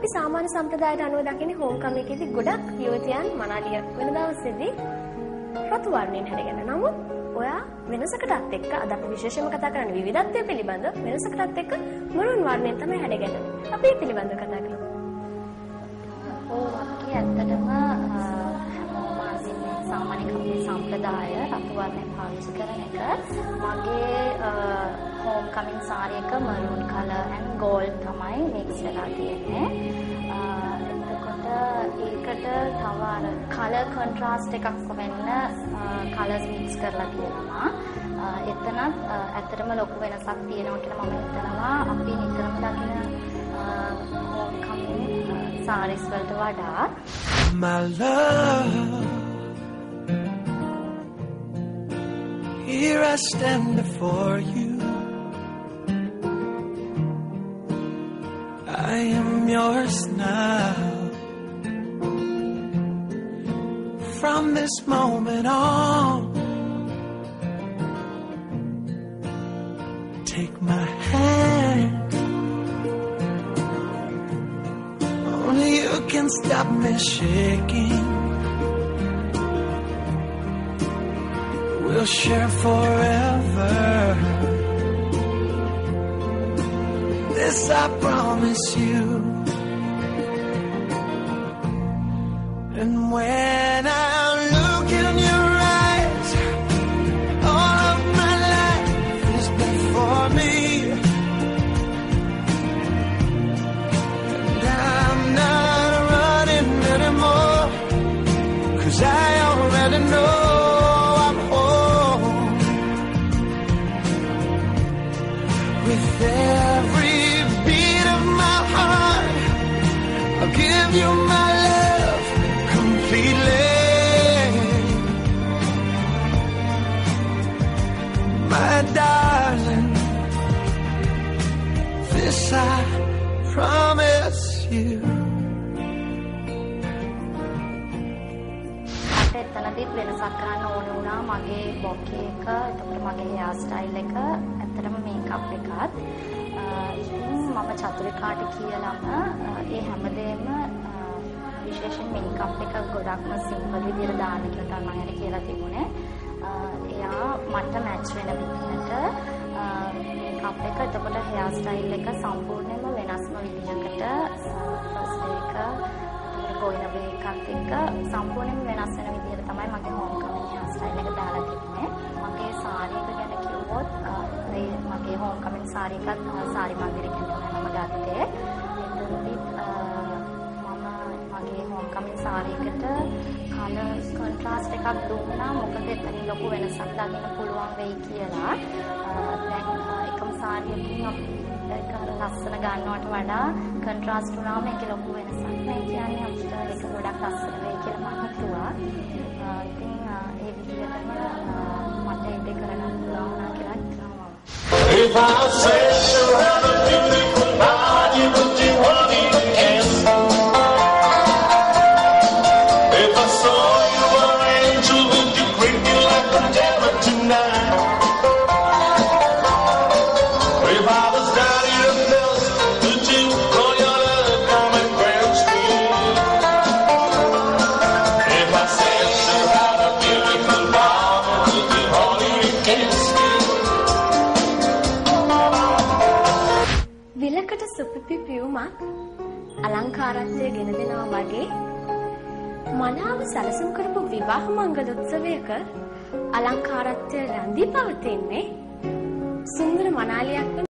සාමාන්‍ය සම්ප්‍රදායට අනුව දකින්නේ හෝම් කම් එකේදී ගොඩක් යුවතියන් මනාලිය වෙන දවසේදී රතු වර්ණයෙන් හැඩගෙන. නමුත් ඔයා වෙනසකටත් එක්ක අද අපි විශේෂයෙන්ම කතා කරන්නේ විවිධත්වය පිළිබඳ වෙනසකටත් එක්ක මරුන් වර්ණයෙන් තමයි හැඩගැහෙන්නේ. අපි මේ පිළිබඳව කතා කරමු. ඔව් ඇත්තටම සාමාන්‍ය කම්පිය සම්ප්‍රදාය රතු වර්ණය පාවිච්චි කරන එක මගේ හෝම් කමින් සාරි එක මරූන් කලර් and gold තමයි මික්ස් වෙලා තියෙන්නේ. එතකොට ඒකට තව අර කලර් කොන්ට්‍රාස්ට් එකක් වෙන්න කලර්ස් මික්ස් කරලා තියෙනවා. එතනත් ඇත්තටම ලොකු වෙනසක් තියෙනවා කියලා මම හිතනවා. අපි නිතරම දකින හෝම් කමින් සාරිස් වලට වඩා my love. Here I stand before you. I am yours now. From this moment on, take my hand. Only you can stop me shaking. We'll share forever. This I promise you. And when I look in your eyes, all of my life is before me. And I'm not running anymore, 'cause I already know. With every beat of my heart, I'll give you my love completely. My darling, this I promise you. එතනදිත් වෙනසක් කරන්න ඕන වුණා මගේ බොකේ එක, එතකොට මගේ hair style එක, ඇත්තටම මේකප් එකත්. මම චතුරිකාට කියලාම ඒ හැමදේම විශේෂයෙන් මේකප් එක ගොඩක්ම සිම්පල් විදිහට දාන්න කියලා තමයි මම කියලා තිබුණේ. එයා මට මැච් වෙන විදිහට මේකප් එක, එතකොට හෙයාර් ස්ටයිල් එක සම්පූර්ණයෙන්ම වෙනස්ම විදිහකට ෆස්ට් එක ගෝයින වේ එකත් එක්ක සම්පූර්ණයෙන්ම වෙනස් වෙන විදිහට තමයි මගේ හෝම් කමින් හෙයාර් ස්ටයිල් එක දාලා තිබුණේ. මගේ සාරි එක ගැන කිව්වොත් මගේ හෝම් කමින් සාරි එකත් සාරි මන්දිරකින් තමයි මම ගත්තේ. එතනදිත් මම මගේ හෝම් කමින් සාරි එකට කලර් කොන්ට්‍රාස්ට් එකක් දුන්නා. මොකද එතනින් ලොකු වෙනසක් දකින්න පුළුවන් වෙයි කියලා. දැන් එකම සාරියකින් අපි ඒක ලස්සන ගන්නවට වඩා කොන්ට්‍රාස්ට් වුණාම ඒක ලොකු වෙනසක් නෑ කියන්නේ අපිට ඒක ගොඩක් ලස්සන වෙයි කියලා මම හිතුවා. ඉතින් ඒ විදිහටම මට ඒක කරගන්න පුළුවන් වුණා කියලා හිතනවා. If I said you have a beautiful body, would you want it again? If I saw you were an angel, would you greet me like a devil tonight? If I was down in your mills, would you call your love come and quench me? If I said you had a beautiful body, would you hold it and kiss me? විලකට සුපිපි පියුමක් අලංකාරත්වය ගෙන දෙනවා වගේ මනාව සැලසුම් කරපු විවාහ මංගල උත්සවයක අලංකාරත්වය රැඳී පවතින්නේ සුන්දර මනාලියක්